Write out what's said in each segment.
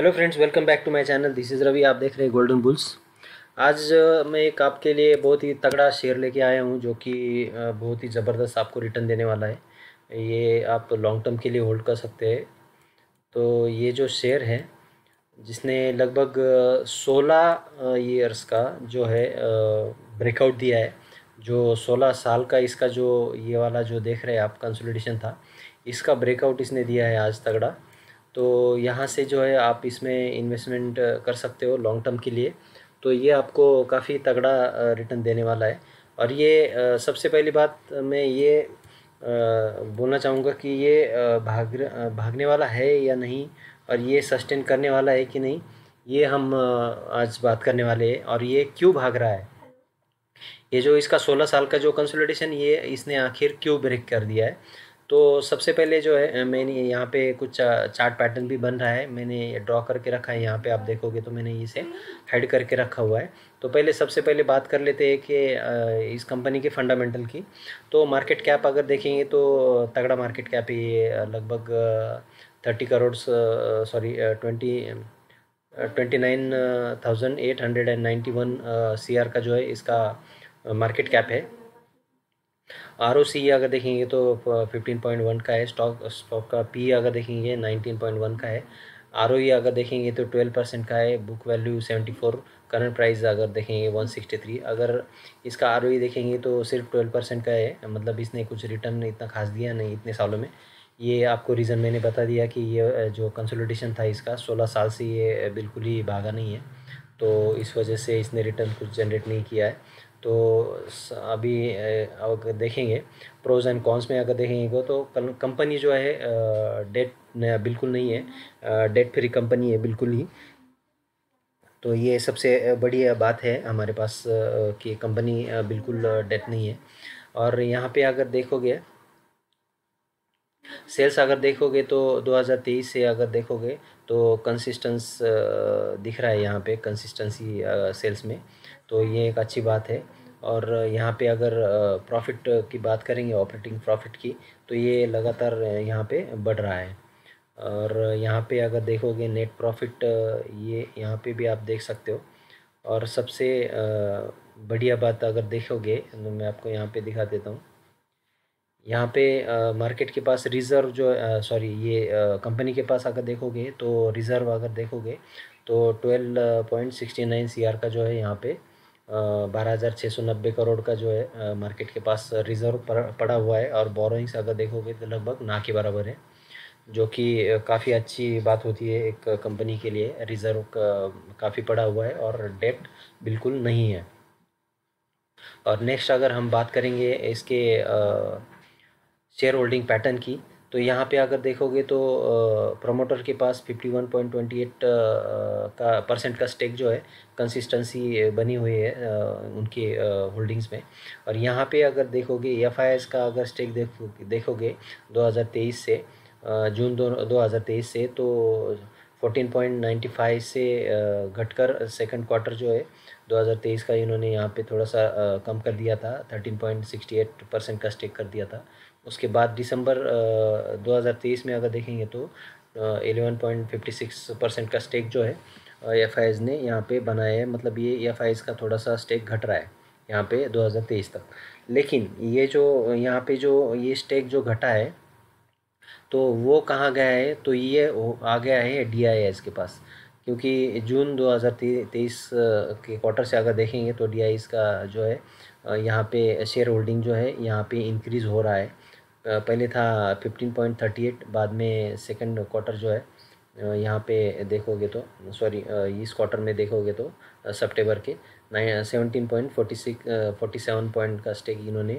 Hello friends, welcome back to my channel. This is Ravi. आप देख रहे हैं गोल्डन बुल्स। आज मैं एक आपके लिए बहुत ही तगड़ा शेयर लेके आया हूँ जो कि बहुत ही ज़बरदस्त आपको रिटर्न देने वाला है। ये आप लॉन्ग टर्म के लिए होल्ड कर सकते हैं। तो ये जो शेयर है जिसने लगभग 16 ईयर्स का जो है ब्रेकआउट दिया है। जो 16 साल का इसका जो ये वाला जो देख रहे हैं आप कंसोलिडेशन था, इसका ब्रेकआउट इसने दिया है आज तगड़ा। तो यहाँ से जो है आप इसमें इन्वेस्टमेंट कर सकते हो लॉन्ग टर्म के लिए। तो ये आपको काफ़ी तगड़ा रिटर्न देने वाला है। और ये सबसे पहली बात मैं ये बोलना चाहूँगा कि ये भागने वाला है या नहीं, और ये सस्टेन करने वाला है कि नहीं, ये हम आज बात करने वाले हैं। और ये क्यों भाग रहा है, ये जो इसका 16 साल का जो कंसोलिडेशन ये इसने आखिर क्यों ब्रेक कर दिया है। तो सबसे पहले जो है मैंने यहाँ पे कुछ चार्ट पैटर्न भी बन रहा है, मैंने ड्रॉ करके रखा है। यहाँ पे आप देखोगे तो मैंने इसे हेड करके रखा हुआ है। तो पहले सबसे पहले बात कर लेते हैं कि इस कंपनी के फंडामेंटल की। तो मार्केट कैप अगर देखेंगे तो तगड़ा मार्केट कैप है ये, लगभग 30 करोड़, सॉरी 29,891 CR का जो है इसका मार्केट कैप है। ROC अगर देखेंगे तो 15.1 का है। स्टॉक का पी अगर देखेंगे 19.1 का है। ROE अगर देखेंगे तो 12% का है। बुक वैल्यू 74, करंट प्राइस अगर देखेंगे 163। अगर इसका ROE देखेंगे तो सिर्फ 12% का है, मतलब इसने कुछ रिटर्न इतना खास दिया नहीं इतने सालों में। ये आपको रीज़न मैंने बता दिया कि ये जो कंसोलिडेशन था इसका 16 साल से ये बिल्कुल ही भागा नहीं है, तो इस वजह से इसने रिटर्न कुछ जनरेट नहीं किया है। तो अभी अगर देखेंगे प्रोज एंड कॉन्स में अगर देखेंगे तो कंपनी जो है डेट बिल्कुल नहीं है, डेट फ्री कंपनी है बिल्कुल ही। तो ये सबसे बड़ी बात है हमारे पास कि कंपनी बिल्कुल डेट नहीं है। और यहाँ पे अगर देखोगे सेल्स अगर देखोगे तो 2023 से अगर देखोगे तो कंसिस्टेंस दिख रहा है यहाँ पे, कंसिस्टेंसी सेल्स में। तो ये एक अच्छी बात है। और यहाँ पे अगर प्रॉफिट की बात करेंगे, ऑपरेटिंग प्रॉफिट की, तो ये लगातार यहाँ पे बढ़ रहा है। और यहाँ पे अगर देखोगे नेट प्रॉफिट, ये यहाँ पे भी आप देख सकते हो। और सबसे बढ़िया बात अगर देखोगे तो मैं आपको यहाँ पे दिखा देता हूँ। यहाँ पे मार्केट के पास रिज़र्व जो सॉरी ये कंपनी के पास अगर देखोगे तो रिज़र्व अगर देखोगे तो 12.69 CR का जो है यहाँ पे 12,690 करोड़ का जो है मार्केट के पास रिज़र्व पड़ा हुआ है। और बोरोइंग्स अगर देखोगे तो लगभग ना के बराबर है, जो कि काफ़ी अच्छी बात होती है एक कंपनी के लिए। रिज़र्व काफ़ी पड़ा हुआ है और डेट बिल्कुल नहीं है। और नेक्स्ट अगर हम बात करेंगे इसके शेयर होल्डिंग पैटर्न की, तो यहाँ पे अगर देखोगे तो प्रमोटर के पास 51.28 का परसेंट का स्टेक जो है कंसिस्टेंसी बनी हुई है उनके होल्डिंग्स में। और यहाँ पे अगर देखोगे FIS का अगर स्टेक देखोगे 2023 से जून 2023 से, तो 14.95 से घटकर सेकंड क्वार्टर जो है 2023 का इन्होंने यहाँ पे थोड़ा सा कम कर दिया था, 13.68% का स्टेक कर दिया था। उसके बाद दिसंबर 2023 में अगर देखेंगे तो 11.56% का स्टेक जो है FIS ने यहाँ पे बनाया है। मतलब ये FIS का थोड़ा सा स्टेक घट रहा है यहाँ पे 2023 तक। लेकिन ये जो यहाँ पे जो ये स्टेक जो घटा है तो वो कहाँ गया है, तो ये आ गया है DIS के पास। क्योंकि जून 2023 के क्वार्टर से अगर देखेंगे तो DIS का जो है यहाँ पे शेयर होल्डिंग जो है यहाँ पे इंक्रीज़ हो रहा है। पहले था 15.38, बाद में सेकंड क्वार्टर जो है यहाँ पे देखोगे तो सॉरी इस क्वार्टर में देखोगे तो सितंबर के 47 पॉइंट का स्टेक इन्होंने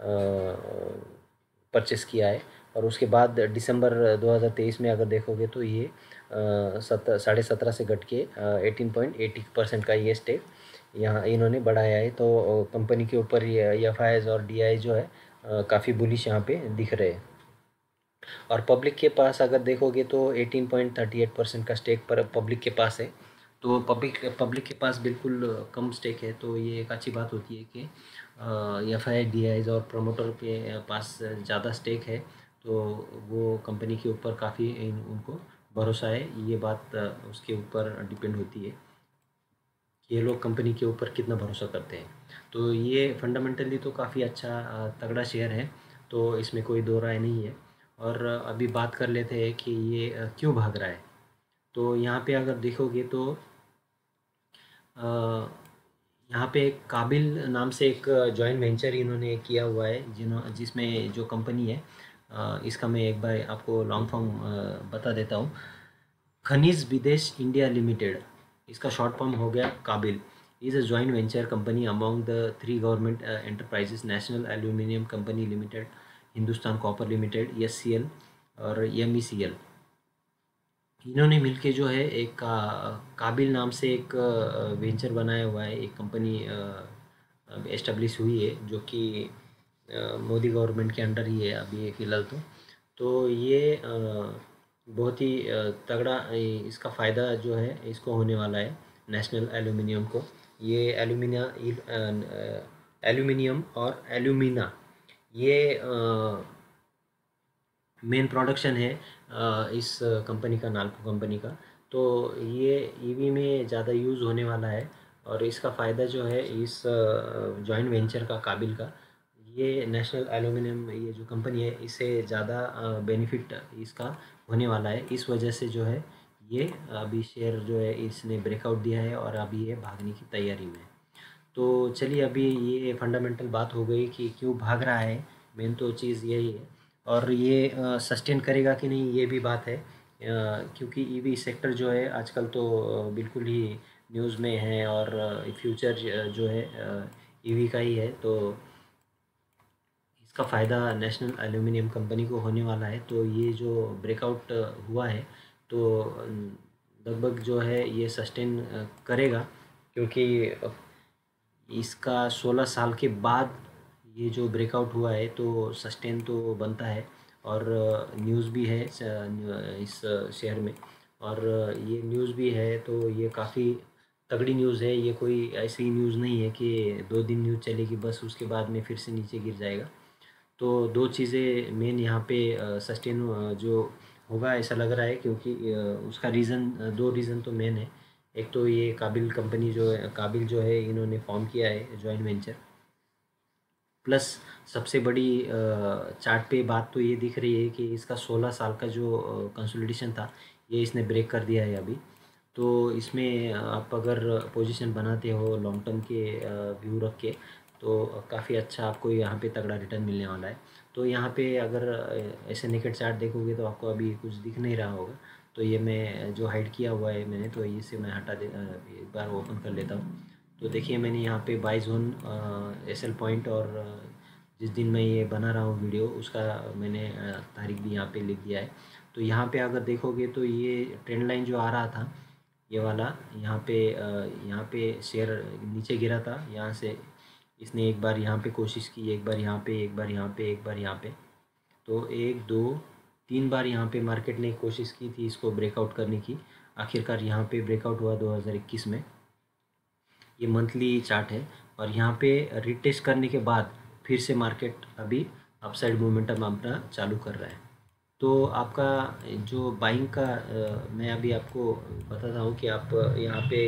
परचेस किया है। और उसके बाद दिसंबर 2023 में अगर देखोगे तो ये 17.5 से घट के 18.80% का ये स्टेक यहाँ इन्होंने बढ़ाया है। तो कंपनी के ऊपर ये FIS और DI जो है काफ़ी बुलिश यहाँ पे दिख रहे हैं। और पब्लिक के पास अगर देखोगे तो 18.38% का स्टेक पर पब्लिक के पास है। तो पब्लिक के पास बिल्कुल कम स्टेक है। तो ये एक अच्छी बात होती है कि FIS DIs और प्रमोटर के पास ज़्यादा स्टेक है, तो वो कंपनी के ऊपर काफ़ी उनको भरोसा है, ये बात उसके ऊपर डिपेंड होती है कि ये लोग कंपनी के ऊपर कितना भरोसा करते हैं। तो ये फंडामेंटली तो काफ़ी अच्छा तगड़ा शेयर है, तो इसमें कोई दो राय नहीं है। और अभी बात कर लेते हैं कि ये क्यों भाग रहा है। तो यहाँ पे अगर देखोगे तो अ, यहाँ पे एक काबिल नाम से एक जॉइंट वेंचर इन्होंने किया हुआ है, जिसमें जो कंपनी है, इसका मैं एक बार आपको लॉन्ग फॉर्म बता देता हूँ। खनिज विदेश इंडिया लिमिटेड, इसका शॉर्ट फॉर्म हो गया KABIL. Is a joint venture company among the 3 government enterprises, National Aluminium Company Limited, Hindustan Copper Limited, SCL और एमईसीएल। इन्होंने मिलके जो है एक काबिल नाम से एक वेंचर बनाया हुआ है, एक कंपनी एस्टेब्लिश हुई है, जो कि मोदी गवर्नमेंट के अंडर ही है अभी फ़िलहाल तो ये बहुत ही तगड़ा इसका फ़ायदा जो है इसको होने वाला है, नेशनल एल्यूमिनियम को। ये एल्यूमिनियम और एल्यूमिना, ये मेन प्रोडक्शन है इस कंपनी का, नाल्को कंपनी का। तो ये ईवी में ज़्यादा यूज़ होने वाला है, और इसका फ़ायदा जो है इस जॉइंट वेंचर का, काबिल का, ये नेशनल एल्यूमिनियम ये जो कंपनी है, इससे ज़्यादा बेनिफिट इसका होने वाला है। इस वजह से जो है ये अभी शेयर जो है इसने ब्रेकआउट दिया है और अभी ये भागने की तैयारी में है। तो चलिए, अभी ये फंडामेंटल बात हो गई कि क्यों भाग रहा है, मेन तो चीज़ यही है। और ये सस्टेन करेगा कि नहीं, ये भी बात है, क्योंकि ईवी सेक्टर जो है आजकल तो बिल्कुल ही न्यूज़ में है, और फ्यूचर जो है ईवी का ही है। तो इसका फ़ायदा नेशनल एल्यूमिनियम कंपनी को होने वाला है। तो ये जो ब्रेकआउट हुआ है, तो लगभग जो है ये सस्टेन करेगा, क्योंकि इसका 16 साल के बाद ये जो ब्रेकआउट हुआ है, तो सस्टेन तो बनता है। और न्यूज़ भी है इस शेयर में, और ये न्यूज़ भी है, तो ये काफ़ी तगड़ी न्यूज़ है। ये कोई ऐसी न्यूज़ नहीं है कि 2 दिन न्यूज़ चलेगी बस, उसके बाद में फिर से नीचे गिर जाएगा। तो दो चीज़ें मेन यहाँ पे सस्टेन जो होगा ऐसा लग रहा है, क्योंकि उसका रीज़न, दो रीज़न तो मेन है। एक तो ये काबिल कंपनी जो है, काबिल जो है इन्होंने फॉर्म किया है जॉइंट वेंचर, प्लस सबसे बड़ी चार्ट पे बात तो ये दिख रही है कि इसका 16 साल का जो कंसोलिडेशन था, ये इसने ब्रेक कर दिया है अभी। तो इसमें आप अगर पोजीशन बनाते हो लॉन्ग टर्म के व्यू रख के, तो काफ़ी अच्छा आपको यहाँ पे तगड़ा रिटर्न मिलने वाला है। तो यहाँ पे अगर ऐसे नेकेड चार्ट देखोगे तो आपको अभी कुछ दिख नहीं रहा होगा। तो ये मैं जो हाइड किया हुआ है मैंने, तो इसे मैं हटा दे, एक बार ओपन कर लेता हूँ। तो देखिए, मैंने यहाँ पे बाय जोन, एसएल पॉइंट, और जिस दिन मैं ये बना रहा हूँ वीडियो, उसका मैंने तारीख भी यहाँ पे लिख दिया है। तो यहाँ पे अगर देखोगे तो ये ट्रेंड लाइन जो आ रहा था, ये वाला, यहाँ पे शेयर नीचे गिरा था, यहाँ से इसने एक बार यहाँ पे कोशिश की, एक बार यहाँ पे, एक बार यहाँ पे, एक बार यहाँ पे। तो 1 2 3 बार यहाँ पे मार्केट ने कोशिश की थी इसको ब्रेकआउट करने की। आखिरकार यहाँ पे ब्रेकआउट हुआ 2021 में। ये मंथली चार्ट है, और यहाँ पे रिटेस्ट करने के बाद फिर से मार्केट अभी अपसाइड मोमेंटम अपना चालू कर रहा है। तो आपका जो बाइंग का मैं अभी आपको बताता हूँ कि आप यहाँ पे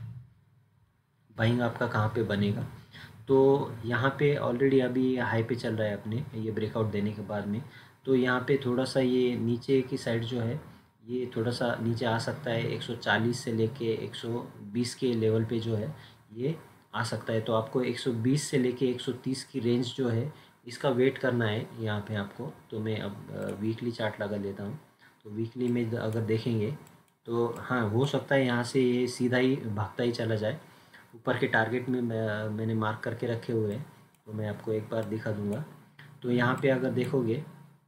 बाइंग आपका कहाँ पे बनेगा। तो यहाँ पे ऑलरेडी अभी हाई पे चल रहा है अपने, ये ब्रेकआउट देने के बाद में। तो यहाँ पे थोड़ा सा ये नीचे की साइड जो है, ये थोड़ा सा नीचे आ सकता है, 140 से लेके 120 के लेवल पे जो है ये आ सकता है। तो आपको 120 से लेके 130 की रेंज जो है, इसका वेट करना है यहाँ पे आपको। तो मैं अब वीकली चार्ट लगा लेता हूँ। तो वीकली में अगर देखेंगे तो हाँ, हो सकता है यहाँ से ये सीधा ही भागता ही चला जाए। ऊपर के टारगेट में मैंने मार्क करके रखे हुए हैं, तो मैं आपको एक बार दिखा दूंगा। तो यहाँ पे अगर देखोगे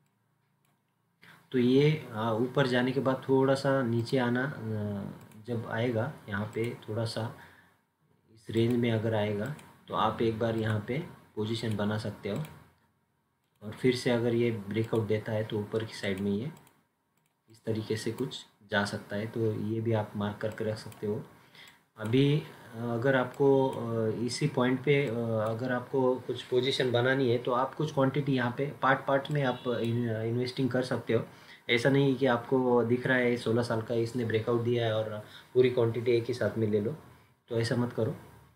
तो ये ऊपर जाने के बाद थोड़ा सा नीचे आना, जब आएगा यहाँ पे थोड़ा सा इस रेंज में अगर आएगा, तो आप एक बार यहाँ पे पोजीशन बना सकते हो। और फिर से अगर ये ब्रेकआउट देता है तो ऊपर की साइड में ये इस तरीके से कुछ जा सकता है। तो ये भी आप मार्क करके रख सकते हो। अभी अगर आपको इसी पॉइंट पे अगर आपको कुछ पोजीशन बनानी है, तो आप कुछ क्वांटिटी यहाँ पे पार्ट पार्ट में आप इन्वेस्टिंग कर सकते हो। ऐसा नहीं कि आपको दिख रहा है 16 साल का इसने ब्रेकआउट दिया है और पूरी क्वांटिटी एक ही साथ में ले लो, तो ऐसा मत करो।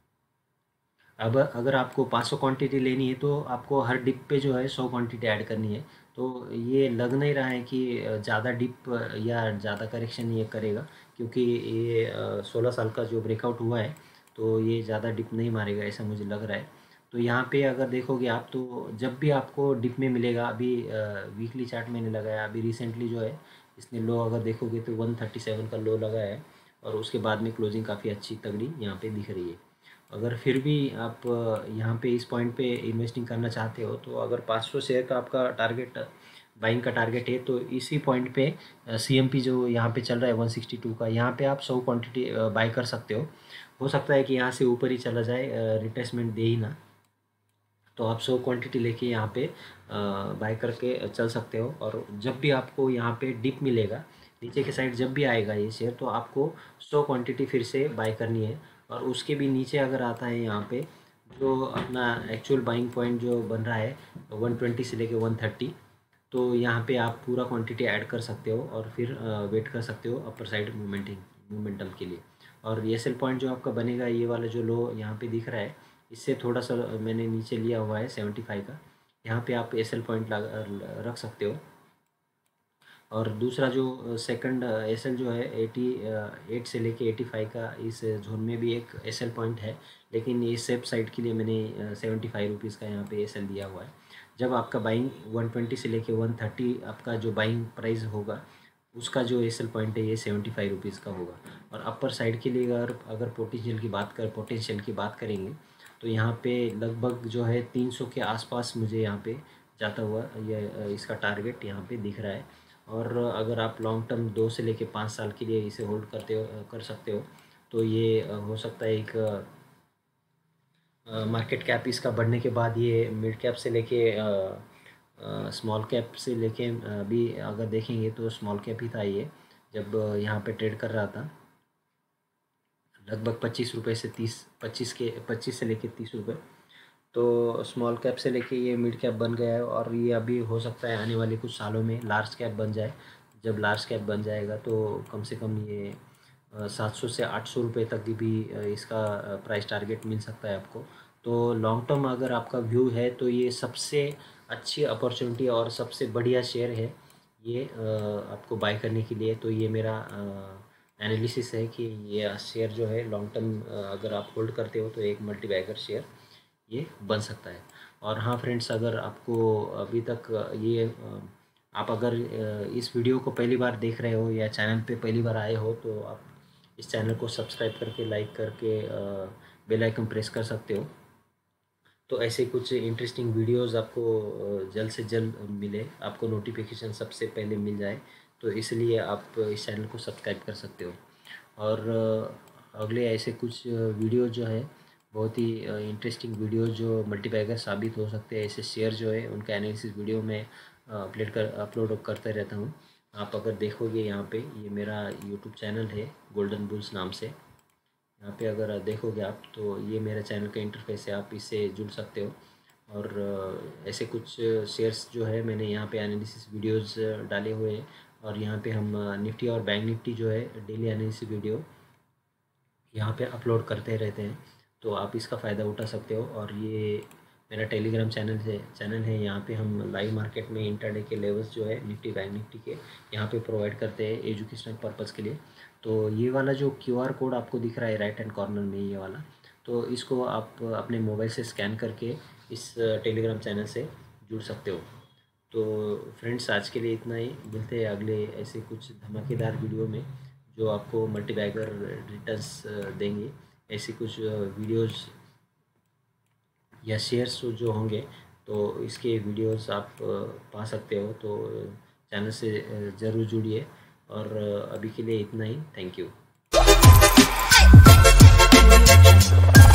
अब अगर आपको 500 क्वांटिटी लेनी है तो आपको हर डिप पे जो है 100 क्वांटिटी ऐड करनी है। तो ये लग नहीं रहा है कि ज़्यादा डिप या ज़्यादा करेक्शन ये करेगा, क्योंकि ये 16 साल का जो ब्रेकआउट हुआ है तो ये ज़्यादा डिप नहीं मारेगा, ऐसा मुझे लग रहा है। तो यहाँ पे अगर देखोगे आप, तो जब भी आपको डिप में मिलेगा, अभी वीकली चार्ट मैंने लगाया, अभी रिसेंटली जो है इसने लो अगर देखोगे तो 137 का लो लगाया है, और उसके बाद में क्लोजिंग काफ़ी अच्छी तगड़ी यहाँ पे दिख रही है। अगर फिर भी आप यहाँ पे इस पॉइंट पे इन्वेस्टिंग करना चाहते हो, तो अगर 500 शेयर का आपका टारगेट, बाइंग का टारगेट है, तो इसी पॉइंट पे CMP जो यहाँ पे चल रहा है 162 का, यहाँ पे आप 100 क्वांटिटी बाई कर सकते हो सकता है कि यहाँ से ऊपर ही चला जाए, रिट्रेसमेंट दे ही ना, तो आप 100 क्वांटिटी लेके यहाँ पे बाय करके चल सकते हो। और जब भी आपको यहाँ पे डिप मिलेगा नीचे के साइड जब भी आएगा ये शेयर, तो आपको 100 क्वांटिटी फिर से बाय करनी है। और उसके भी नीचे अगर आता है यहाँ पे जो अपना एक्चुअल बाइंग पॉइंट जो बन रहा है 120 से लेके 130, तो यहाँ पे आप पूरा क्वांटिटी ऐड कर सकते हो और फिर वेट कर सकते हो अपर साइड मोमेंटम के लिए। और ये सेल पॉइंट जो आपका बनेगा, ये वाला जो लो यहाँ पे दिख रहा है, इससे थोड़ा सा मैंने नीचे लिया हुआ है 75 का, यहाँ पे आप एसएल पॉइंट रख सकते हो। और दूसरा जो सेकंड एसएल जो है 88 से लेके 85 का, इस जोन में भी एक एसएल पॉइंट है, लेकिन ये सेफ साइड के लिए मैंने 75 रुपीज़ का यहाँ पे एसएल दिया हुआ है। जब आपका बाइंग 120 से लेके 130 आपका जो बाइंग प्राइस होगा, उसका जो एसएल पॉइंट है ये 75 रुपीज़ का होगा। और अपर साइड के लिए अगर पोटेंशियल की बात करेंगे, तो यहाँ पे लगभग जो है 300 के आसपास मुझे यहाँ पे जाता हुआ ये इसका टारगेट यहाँ पे दिख रहा है। और अगर आप लॉन्ग टर्म 2 से लेके 5 साल के लिए इसे होल्ड कर सकते हो, तो ये हो सकता है एक मार्केट कैप इसका बढ़ने के बाद ये मिड कैप से लेके स्मॉल कैप से लेके अभी अगर देखेंगे तो स्मॉल कैप ही था ये, जब यहाँ पे ट्रेड कर रहा था लगभग 25 रुपये से 25 से लेके 30 रुपये। तो स्मॉल कैप से लेके ये मिड कैप बन गया है, और ये अभी हो सकता है आने वाले कुछ सालों में लार्ज कैप बन जाए। जब लार्ज कैप बन जाएगा तो कम से कम ये 700 से 800 रुपये तक भी इसका प्राइस टारगेट मिल सकता है आपको। तो लॉन्ग टर्म अगर आपका व्यू है, तो ये सबसे अच्छी अपॉर्चुनिटी और सबसे बढ़िया शेयर है ये आपको बाय करने के लिए। तो ये मेरा एनालिसिस है कि ये शेयर जो है लॉन्ग टर्म अगर आप होल्ड करते हो, तो एक मल्टीबैगर शेयर ये बन सकता है। और हाँ फ्रेंड्स, अगर आपको अभी तक ये आप अगर इस वीडियो को पहली बार देख रहे हो या चैनल पे पहली बार आए हो, तो आप इस चैनल को सब्सक्राइब करके, लाइक करके बेल आइकन प्रेस कर सकते हो, तो ऐसे कुछ इंटरेस्टिंग वीडियोस आपको जल्द से जल्द मिले, आपको नोटिफिकेशन सबसे पहले मिल जाए। तो इसलिए आप इस चैनल को सब्सक्राइब कर सकते हो। और अगले ऐसे कुछ वीडियो जो है बहुत ही इंटरेस्टिंग वीडियो जो मल्टीबैगर साबित हो सकते हैं, ऐसे शेयर जो है उनका एनालिसिस वीडियो में अपलोड करते रहता हूँ। आप अगर देखोगे यहाँ पे, ये मेरा यूट्यूब चैनल है गोल्डन बुल्स नाम से, यहाँ पे अगर देखोगे आप तो ये मेरा चैनल का इंटरफेस है, आप इससे जुड़ सकते हो। और ऐसे कुछ शेयर्स जो है मैंने यहाँ पे एनालिसिस वीडियोस डाले हुए हैं, और यहाँ पे हम निफ्टी और बैंक निफ्टी जो है डेली एनालिसिस वीडियो यहाँ पे अपलोड करते रहते हैं, तो आप इसका फ़ायदा उठा सकते हो। और ये मेरा टेलीग्राम चैनल है, यहाँ पे हम लाइव मार्केट में इंटरडे के लेवल्स जो है निफ्टी बैंक निफ्टी के यहाँ पे प्रोवाइड करते हैं एजुकेशनल पर्पज़ के लिए। तो ये वाला जो QR कोड आपको दिख रहा है राइट हैंड कॉर्नर में, ये वाला, तो इसको आप अपने मोबाइल से स्कैन करके इस टेलीग्राम चैनल से जुड़ सकते हो। तो फ्रेंड्स, आज के लिए इतना ही, मिलते हैं अगले ऐसे कुछ धमाकेदार वीडियो में जो आपको मल्टीबैगर रिटर्न्स देंगे। ऐसे कुछ वीडियोस या शेयर्स जो होंगे, तो इसके वीडियोस आप पा सकते हो, तो चैनल से ज़रूर जुड़िए। और अभी के लिए इतना ही, थैंक यू।